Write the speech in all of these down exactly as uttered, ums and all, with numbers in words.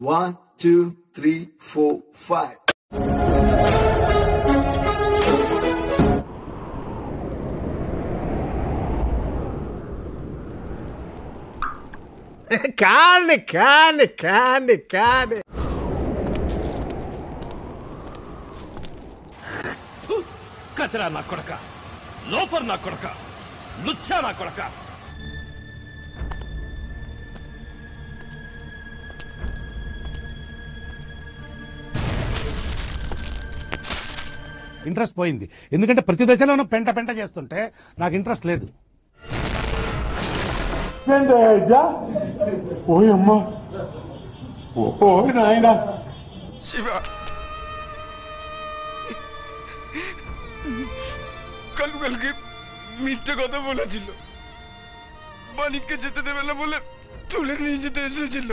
One, two, three, four, five. Carne, carne, carne, carne. కచరా నా కొడక, loafer నా కొడక, లుచ్చా నా కొడక. ఇంట్రెస్ట్ పోయింది, ఎందుకంటే ప్రతి దశలోనూ పెంట పెంట చేస్తుంటే నాకు ఇంట్రెస్ట్ లేదు. ఓయమ్మా, ఓ నాయనా, శివ কালু কালকে মিথ্যে কথা বলেছিল, মানিককে যেতে দেবে না বলে তুলে নিয়ে যেতে এসেছিল।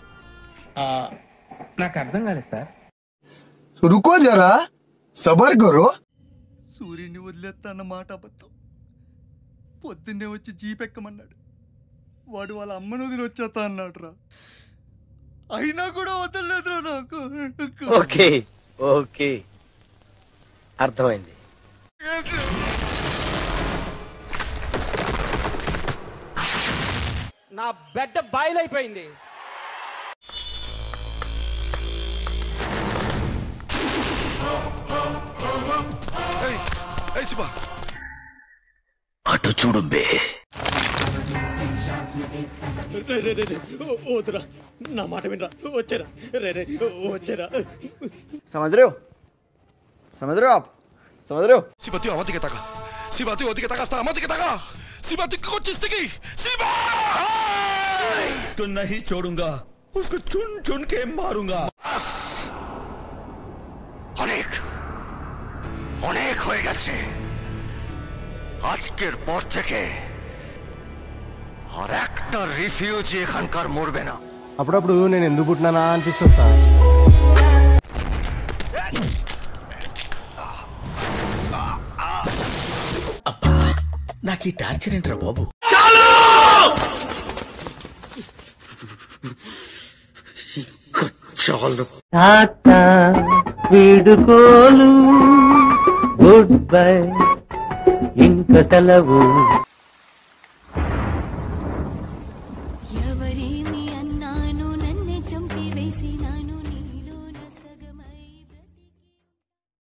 నాకు అర్థం కాలేదు సార్. रुको जरा, సబర్ కరో. సూర్యుని వదిలేస్తా అన్న మాట అబద్ధం. పొద్దున్నే వచ్చి జీప్ ఎక్కమన్నాడు. వాడు వాళ్ళ అమ్మను వదిలి వచ్చేస్తా అన్నాడు రా. అయినా కూడా వదలలేదురా నాకు. ఓకే ఓకే అర్థమైంది. నా బెడ్ బయలైపోయింది. అటు చూడు బే. వద్దురా, నా మాట వినరా, వచ్చారా రే రే వచ్చారా. समझ रहे हो, समझ रहे हो आप, समझ रहे हो. Siba tio amati ketaka, Siba tio oti ketaka sta amati ketaka, Siba tio kochistiki, Siba. उसको नहीं छोड़ूंगा, उसको चुन चुन के मारूंगा। অনেক অনেক হয়ে গেছে, আজকের পর থেকে আর একটা রিফিউজি এখানকার মরবে না। అప్పుడప్పుడు నేను ఎందుకు పుట్టినానా అనిపిస్తుంది సార్. అబ్బా, నాకు ఈ టార్చర్ ఏంట్రా బాబు. టాటా వీడుకోలు, గుడ్ బై, ఇంక సెలవు.